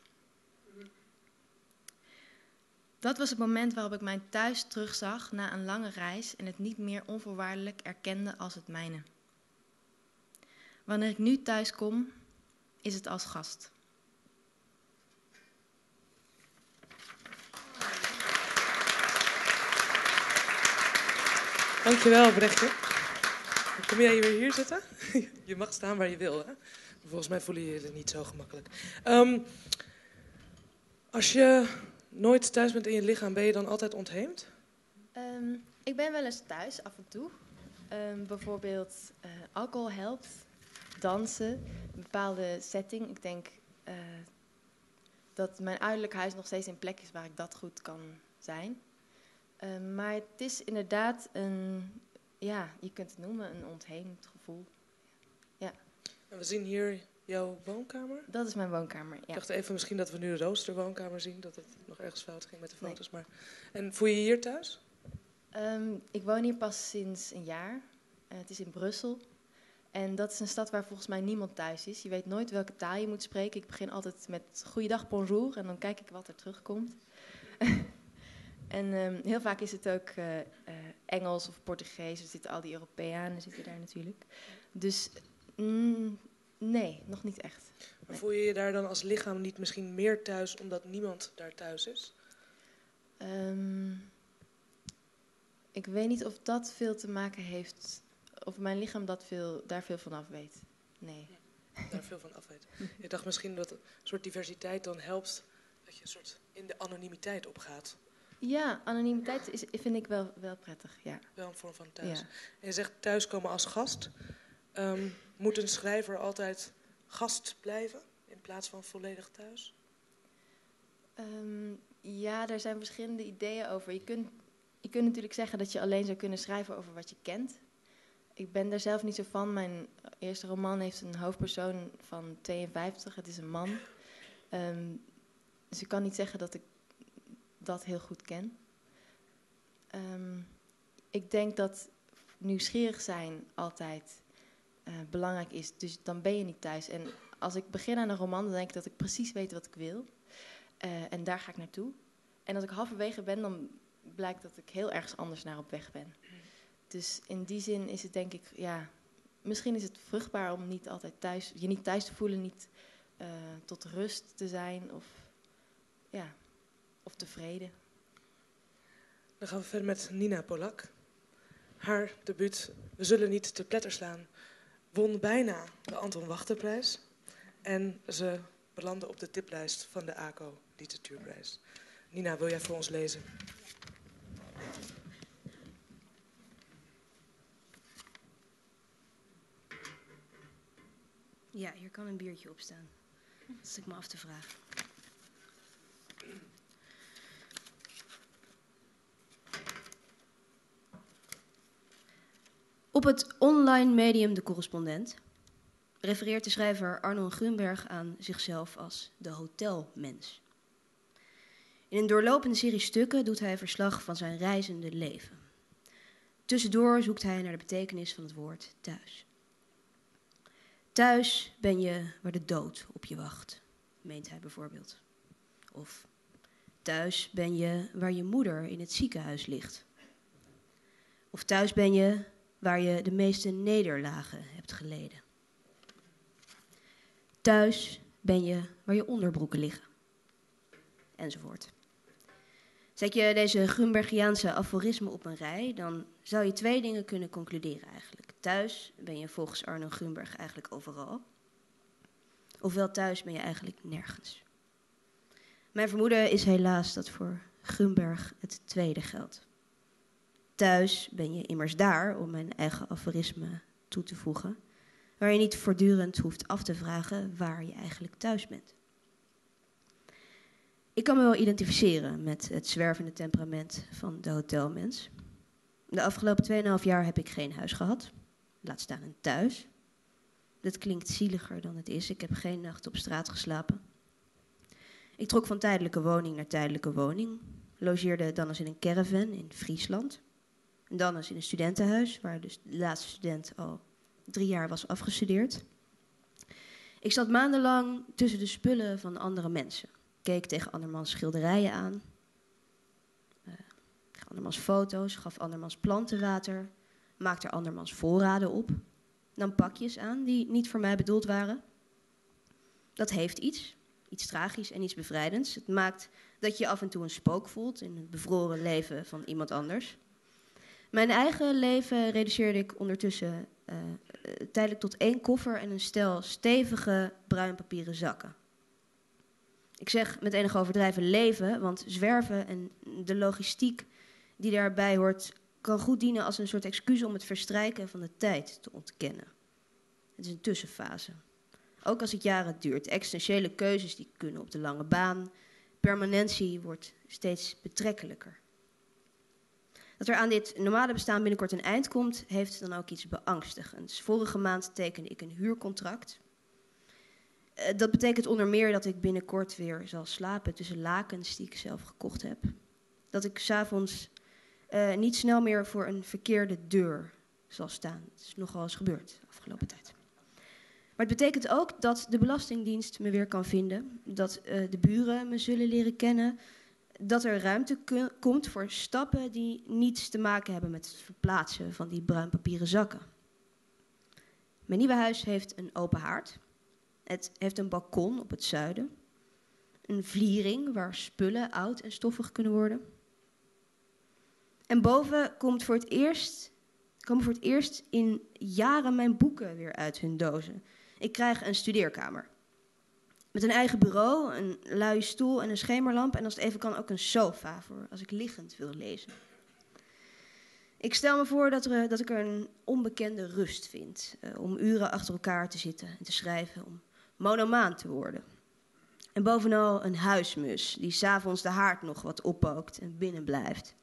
Dat was het moment waarop ik mijn thuis terugzag na een lange reis en het niet meer onvoorwaardelijk erkende als het mijne. Wanneer ik nu thuis kom, is het als gast. Dankjewel, Brechtje. Kom jij weer hier zitten? Je mag staan waar je wil, hè? Volgens mij voel je je er niet zo gemakkelijk. Um, als je nooit thuis bent in je lichaam, ben je dan altijd ontheemd? Um, ik ben wel eens thuis, af en toe. Um, bijvoorbeeld uh, alcohol helpt, dansen, een bepaalde setting. Ik denk uh, dat mijn ouderlijk huis nog steeds een plek is waar ik dat goed kan zijn. Uh, maar het is inderdaad een, ja, je kunt het noemen, een ontheemd gevoel. Ja. En we zien hier jouw woonkamer. Dat is mijn woonkamer, ja. Ik dacht even misschien dat we nu de roosterwoonkamer zien, dat het nog ergens fout ging met de foto's. Nee. Maar... En voel je je hier thuis? Um, ik woon hier pas sinds een jaar. Uh, het is in Brussel. En dat is een stad waar volgens mij niemand thuis is. Je weet nooit welke taal je moet spreken. Ik begin altijd met goeiedag, bonjour. En dan kijk ik wat er terugkomt. En um, heel vaak is het ook uh, uh, Engels of Portugees. Er zitten al die Europeanen zitten daar natuurlijk. Dus mm, nee, nog niet echt. Maar nee. Voel je je daar dan als lichaam niet misschien meer thuis omdat niemand daar thuis is? Um, ik weet niet of dat veel te maken heeft, of mijn lichaam dat veel, daar veel van af weet. Nee. Ja, daar veel van af weet. Ik dacht misschien dat een soort diversiteit dan helpt, dat je een soort in de anonimiteit opgaat. Ja, anonimiteit is, vind ik wel, wel prettig, ja. Wel een vorm van thuis. Ja. En je zegt thuiskomen als gast. Um, moet een schrijver altijd gast blijven in plaats van volledig thuis? Um, ja, er zijn verschillende ideeën over. Je kunt, je kunt natuurlijk zeggen dat je alleen zou kunnen schrijven over wat je kent. Ik ben daar zelf niet zo van. Mijn eerste roman heeft een hoofdpersoon van tweeënvijftig. Het is een man. Um, dus ik kan niet zeggen dat ik dat heel goed ken. Um, ik denk dat nieuwsgierig zijn altijd uh, belangrijk is. Dus dan ben je niet thuis. En als ik begin aan een roman, dan denk ik dat ik precies weet wat ik wil. Uh, en daar ga ik naartoe. En als ik halverwege ben, dan blijkt dat ik heel ergens anders naar op weg ben. Dus in die zin is het denk ik, ja, misschien is het vruchtbaar om niet altijd thuis, je niet thuis te voelen, niet uh, tot rust te zijn of, ja, of tevreden. Dan gaan we verder met Nina Polak. Haar debuut We zullen niet te pletter slaan won bijna de Anton Wachterprijs. En ze belandde op de tiplijst van de A C O Literatuurprijs. Nina, wil jij voor ons lezen? Ja, hier kan een biertje op staan. Dat is ik me af te vragen. Op het online medium De Correspondent refereert de schrijver Arnon Grunberg aan zichzelf als de hotelmens. In een doorlopende serie stukken doet hij verslag van zijn reizende leven. Tussendoor zoekt hij naar de betekenis van het woord thuis. Thuis ben je waar de dood op je wacht, meent hij bijvoorbeeld. Of thuis ben je waar je moeder in het ziekenhuis ligt. Of thuis ben je waar je de meeste nederlagen hebt geleden. Thuis ben je waar je onderbroeken liggen. Enzovoort. Zet je deze Grunbergiaanse aforismen op een rij, dan zou je twee dingen kunnen concluderen eigenlijk. Thuis ben je volgens Arno Grunberg eigenlijk overal. Ofwel thuis ben je eigenlijk nergens. Mijn vermoeden is helaas dat voor Grunberg het tweede geldt. Thuis ben je immers daar, om mijn eigen aforisme toe te voegen, waar je niet voortdurend hoeft af te vragen waar je eigenlijk thuis bent. Ik kan me wel identificeren met het zwervende temperament van de hotelmens. De afgelopen tweeënhalf jaar heb ik geen huis gehad, laat staan een thuis. Dat klinkt zieliger dan het is, ik heb geen nacht op straat geslapen. Ik trok van tijdelijke woning naar tijdelijke woning, logeerde dan eens in een caravan in Friesland. En dan eens in een studentenhuis, waar dus de laatste student al drie jaar was afgestudeerd. Ik zat maandenlang tussen de spullen van andere mensen. Keek tegen andermans schilderijen aan. Uh, tegen andermans foto's, gaf andermans plantenwater. Maakte er andermans voorraden op. Nam pakjes aan die niet voor mij bedoeld waren. Dat heeft iets. Iets tragisch en iets bevrijdends. Het maakt dat je af en toe een spook voelt in het bevroren leven van iemand anders. Mijn eigen leven reduceerde ik ondertussen uh, tijdelijk tot één koffer en een stel stevige bruin papieren zakken. Ik zeg met enige overdrijven leven, want zwerven en de logistiek die daarbij hoort, kan goed dienen als een soort excuus om het verstrijken van de tijd te ontkennen. Het is een tussenfase. Ook als het jaren duurt. Existentiële keuzes die kunnen op de lange baan. Permanentie wordt steeds betrekkelijker. Dat er aan dit normale bestaan binnenkort een eind komt, heeft dan ook iets beangstigends. Vorige maand tekende ik een huurcontract. Uh, dat betekent onder meer dat ik binnenkort weer zal slapen tussen lakens die ik zelf gekocht heb. Dat ik 's avonds uh, niet snel meer voor een verkeerde deur zal staan. Het is nogal eens gebeurd de afgelopen tijd. Maar het betekent ook dat de Belastingdienst me weer kan vinden. Dat uh, de buren me zullen leren kennen. Dat er ruimte k- komt voor stappen die niets te maken hebben met het verplaatsen van die bruin papieren zakken. Mijn nieuwe huis heeft een open haard. Het heeft een balkon op het zuiden. Een vliering waar spullen oud en stoffig kunnen worden. En boven komt voor het eerst, komen voor het eerst in jaren mijn boeken weer uit hun dozen. Ik krijg een studeerkamer. Met een eigen bureau, een luie stoel en een schemerlamp. En als het even kan ook een sofa voor als ik liggend wil lezen. Ik stel me voor dat, er, dat ik er een onbekende rust vind. Uh, om uren achter elkaar te zitten en te schrijven. Om monomaan te worden. En bovenal een huismus die 's avonds de haard nog wat oppookt en binnen blijft.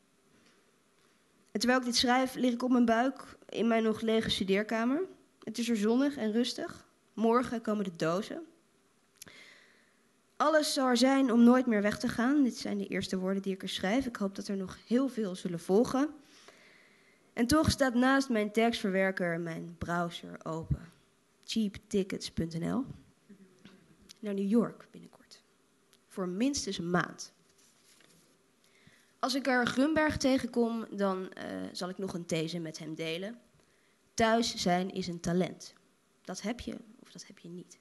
En terwijl ik dit schrijf, lig ik op mijn buik in mijn nog lege studeerkamer. Het is er zonnig en rustig. Morgen komen de dozen. Alles zal er zijn om nooit meer weg te gaan. Dit zijn de eerste woorden die ik er schrijf. Ik hoop dat er nog heel veel zullen volgen. En toch staat naast mijn tekstverwerker mijn browser open. cheap tickets punt n l. Naar New York binnenkort. Voor minstens een maand. Als ik er Grunberg tegenkom, dan uh, zal ik nog een these met hem delen. Thuis zijn is een talent. Dat heb je of dat heb je niet.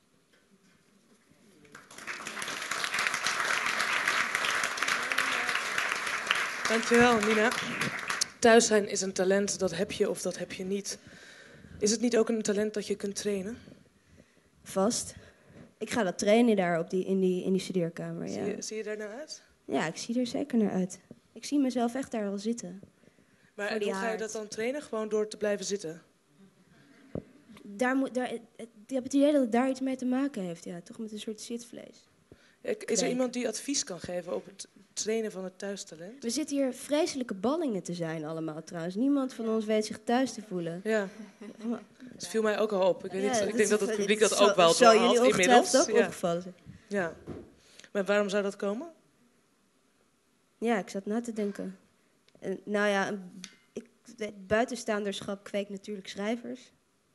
Dankjewel, Nina. Thuis zijn is een talent, dat heb je of dat heb je niet. Is het niet ook een talent dat je kunt trainen? Vast. Ik ga dat trainen daar op die, in, die, in die studeerkamer. Ja. Zie, je, zie je daar nou uit? Ja, ik zie er zeker naar uit. Ik zie mezelf echt daar wel zitten. Maar en hoe ga je dat dan trainen? Gewoon door te blijven zitten? Daar moet, daar, ik heb het idee dat het daar iets mee te maken heeft. Ja, toch met een soort zitvlees. Is er iemand die advies kan geven op het trainen van het thuistalent? We zitten hier vreselijke ballingen te zijn allemaal trouwens. Niemand van ons weet zich thuis te voelen. Ja, dat viel mij ook al op. Ik, weet ja, niet, ik dat denk dat het publiek dat zo, ook wel zou doorhaalt jullie inmiddels. ook Ja. opgevallen zijn. Ja, maar waarom zou dat komen? Ja, ik zat na te denken. En, nou ja, ik, het buitenstaanderschap kweekt natuurlijk schrijvers.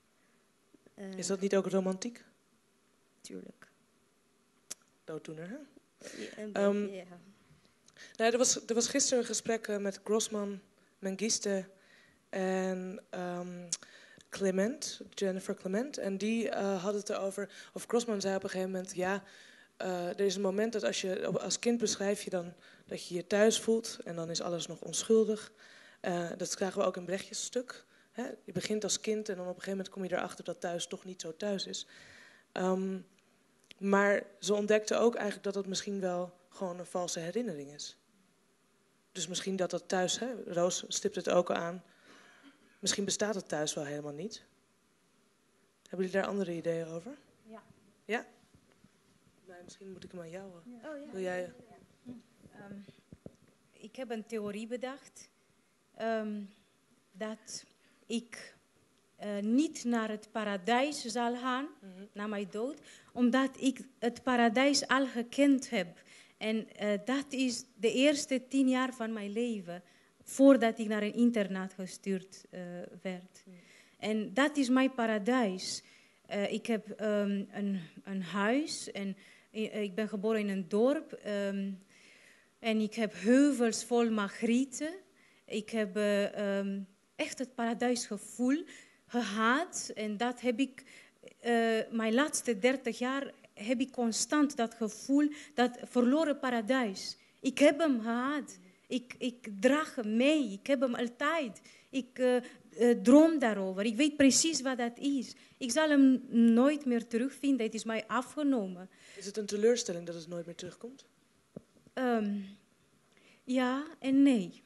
Uh, Is dat niet ook romantiek? Tuurlijk. Dooddoener, hè? Ja, en, Um, ja. Nou, er, was, er was gisteren een gesprek uh, met Grossman, Mengiste en um, Clement, Jennifer Clement. En die uh, hadden het erover, of Grossman zei op een gegeven moment... ja, uh, er is een moment dat als je als kind beschrijf je dan dat je je thuis voelt... en dan is alles nog onschuldig. Uh, dat krijgen we ook in Brechtjes stuk. Hè? Je begint als kind en dan op een gegeven moment kom je erachter... dat thuis toch niet zo thuis is. Um, maar ze ontdekte ook eigenlijk dat het misschien wel... gewoon een valse herinnering is. Dus misschien dat dat thuis, hè, Roos stipt het ook aan... misschien bestaat het thuis wel helemaal niet. Hebben jullie daar andere ideeën over? Ja. Ja? Nou, misschien moet ik hem aan jou... Ja. Oh, ja. Wil jij... Um, ik heb een theorie bedacht... Um, dat ik uh, niet naar het paradijs zal gaan... Mm-hmm. na mijn dood... omdat ik het paradijs al gekend heb... En uh, dat is de eerste tien jaar van mijn leven, voordat ik naar een internaat gestuurd uh, werd. Mm. En dat is mijn paradijs. Uh, ik heb um, een, een huis en uh, ik ben geboren in een dorp. Um, en ik heb heuvels vol magrieten. Ik heb uh, um, echt het paradijsgevoel gehad. En dat heb ik uh, mijn laatste dertig jaar... heb ik constant dat gevoel, dat verloren paradijs. Ik heb hem gehad. Ik, ik draag hem mee. Ik heb hem altijd. Ik uh, uh, droom daarover. Ik weet precies wat dat is. Ik zal hem nooit meer terugvinden. Het is mij afgenomen. Is het een teleurstelling dat het nooit meer terugkomt? Um, ja en nee.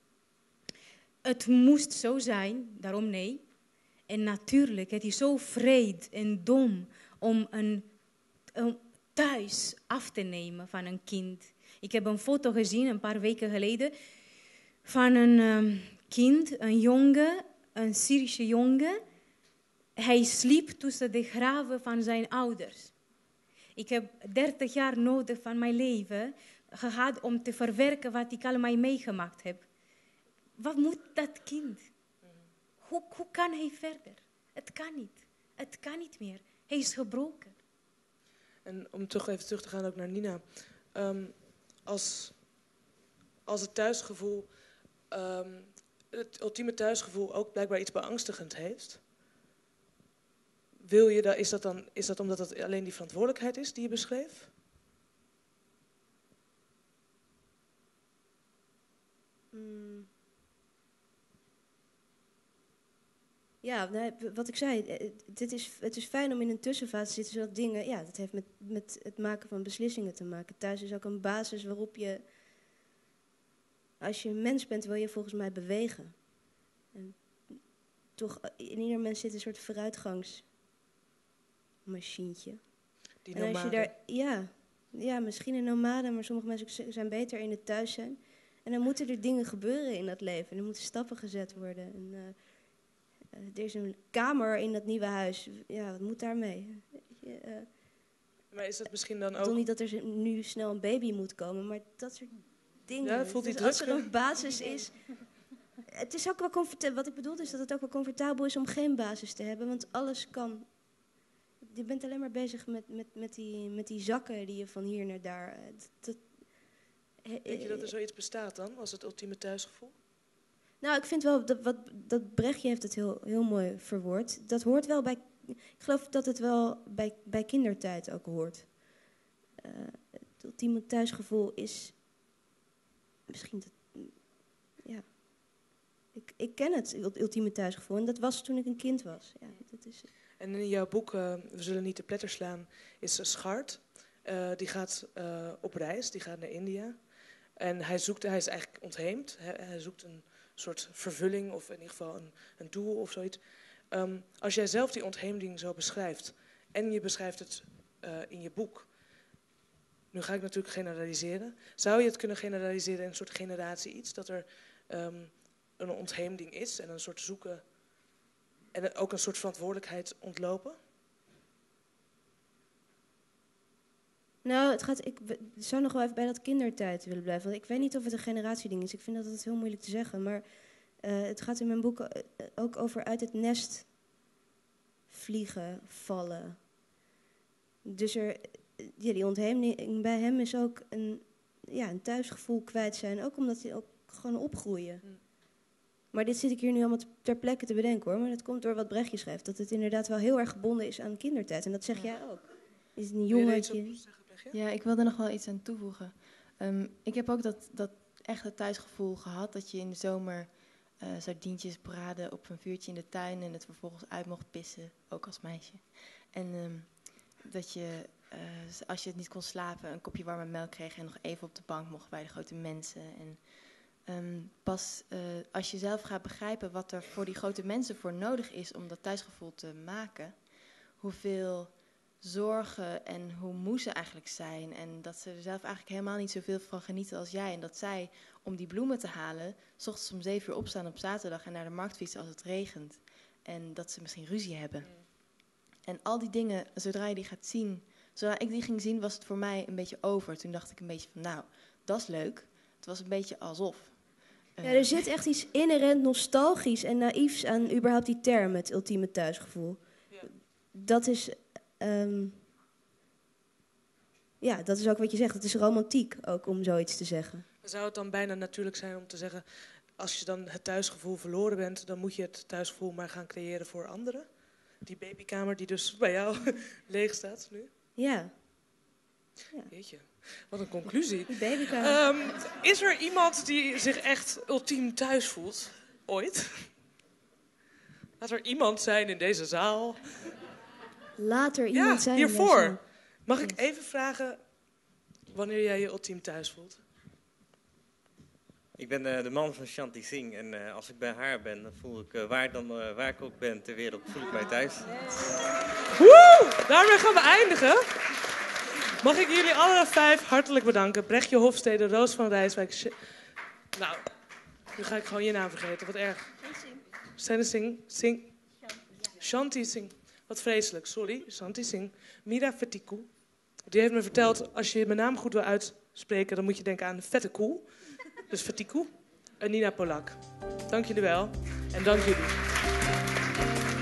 Het moest zo zijn, daarom nee. En natuurlijk, het is zo vreed en dom om een... om thuis af te nemen van een kind. Ik heb een foto gezien een paar weken geleden van een um, kind, een jongen, een Syrische jongen. Hij sliep tussen de graven van zijn ouders. Ik heb dertig jaar nodig van mijn leven gehad om te verwerken wat ik allemaal meegemaakt heb. Wat moet dat kind? Hoe, hoe kan hij verder? Het kan niet. Het kan niet meer. Hij is gebroken. En om toch even terug te gaan ook naar Nina. Um, als, als het thuisgevoel, um, het ultieme thuisgevoel ook blijkbaar iets beangstigend heeft... Wil je dat, is, dat dan, is dat omdat het alleen die verantwoordelijkheid is die je beschreef? Mm. Ja, nee, wat ik zei, dit is, het is fijn om in een tussenfase te zitten, zodat dingen, ja, dat heeft met, met het maken van beslissingen te maken. Thuis is ook een basis waarop je, als je een mens bent, wil je volgens mij bewegen. En toch, in ieder mens zit een soort vooruitgangsmachientje. Die en als je daar, ja, ja, misschien een nomade, maar sommige mensen zijn beter in het thuis zijn. En dan moeten er dingen gebeuren in dat leven. En er moeten stappen gezet worden. En, uh, Uh, er is een kamer in dat nieuwe huis. Ja, wat moet daarmee? Uh, maar is dat misschien dan ook... Ik bedoel niet dat er nu snel een baby moet komen, maar dat soort dingen. Ja, voelt die dus druk? Als er een basis is... Het is ook wel comfortabel. Wat ik bedoel is dat het ook wel comfortabel is om geen basis te hebben, want alles kan. Je bent alleen maar bezig met, met, met, die, met die zakken die je van hier naar daar... Dat, dat, Denk je dat er zoiets bestaat dan, als het ultieme thuisgevoel? Nou, ik vind wel, dat, wat, dat Brechtje heeft het heel, heel mooi verwoord. Dat hoort wel bij, ik geloof dat het wel bij, bij kindertijd ook hoort. Uh, het ultieme thuisgevoel is misschien, dat, ja, ik, ik ken het ultieme thuisgevoel en dat was toen ik een kind was. Ja, dat is... En in jouw boek, uh, We zullen niet de pletter slaan, is Schart. Uh, die gaat uh, op reis, die gaat naar India. En hij zoekt, hij is eigenlijk ontheemd. Hij, hij zoekt een soort vervulling of in ieder geval een, een doel of zoiets. Um, als jij zelf die ontheemding zo beschrijft en je beschrijft het uh, in je boek. Nu ga ik natuurlijk generaliseren. Zou je het kunnen generaliseren in een soort generatie iets? Dat er um, een ontheemding is en een soort zoeken en ook een soort verantwoordelijkheid ontlopen? Nou, het gaat, ik zou nog wel even bij dat kindertijd willen blijven. Want ik weet niet of het een generatieding is. Ik vind dat het heel moeilijk te zeggen. Maar uh, het gaat in mijn boek ook over uit het nest vliegen, vallen. Dus er, ja, die ontheemding bij hem is ook een, ja, een thuisgevoel kwijt zijn. Ook omdat hij ook gewoon opgroeien. Hmm. Maar dit zit ik hier nu allemaal ter plekke te bedenken hoor. Maar dat komt door wat Brechtje schrijft. Dat het inderdaad wel heel erg gebonden is aan kindertijd. En dat zeg ja. jij ook. Is het een jongetje? Ja, ik wilde nog wel iets aan toevoegen. Um, ik heb ook dat, dat echte thuisgevoel gehad. Dat je in de zomer uh, sardientjes braden op een vuurtje in de tuin. En het vervolgens uit mocht pissen. Ook als meisje. En um, dat je, uh, als je het niet kon slapen, een kopje warme melk kreeg. En nog even op de bank mocht bij de grote mensen. En um, pas uh, als je zelf gaat begrijpen wat er voor die grote mensen voor nodig is om dat thuisgevoel te maken. Hoeveel zorgen en hoe moe ze eigenlijk zijn. En dat ze er zelf eigenlijk helemaal niet zoveel van genieten als jij. En dat zij, om die bloemen te halen, 's ochtends om zeven uur opstaan op zaterdag en naar de markt fietsen als het regent. En dat ze misschien ruzie hebben. Mm. En al die dingen, zodra je die gaat zien, zodra ik die ging zien, was het voor mij een beetje over. Toen dacht ik een beetje van, nou, dat is leuk. Het was een beetje alsof. Ja, er zit echt iets inherent nostalgisch en naïefs aan überhaupt die term, het ultieme thuisgevoel. Ja. Dat is... Um, ja, dat is ook wat je zegt. Het is romantiek ook om zoiets te zeggen. Zou het dan bijna natuurlijk zijn om te zeggen, als je dan het thuisgevoel verloren bent, dan moet je het thuisgevoel maar gaan creëren voor anderen? Die babykamer die dus bij jou leeg staat nu? Ja. ja. Jeetje, wat een conclusie. Die babykamer. Um, is er iemand die zich echt ultiem thuis voelt? Ooit? Laat er iemand zijn in deze zaal. Laat er iemand ja, zijn. Hiervoor. Mag ik even vragen wanneer jij je ultiem thuis voelt? Ik ben uh, de man van Shanti Singh en uh, als ik bij haar ben, dan voel ik uh, waar, dan, uh, waar ik ook ben ter wereld, voel ik mij thuis. Woe! Daarmee gaan we eindigen. Mag ik jullie alle vijf hartelijk bedanken. Brechtje Hofstede, Roos van Rijswijk. Sh- nou, nu ga ik gewoon je naam vergeten, wat erg. Shanti Singh. Singh. Shanti Singh. Wat vreselijk, sorry. Shanti Singh. Mira Fetiku. Die heeft me verteld, als je mijn naam goed wil uitspreken, dan moet je denken aan een vette koe. Dus Fetiku. En Nina Polak. Dank jullie wel. En dank jullie.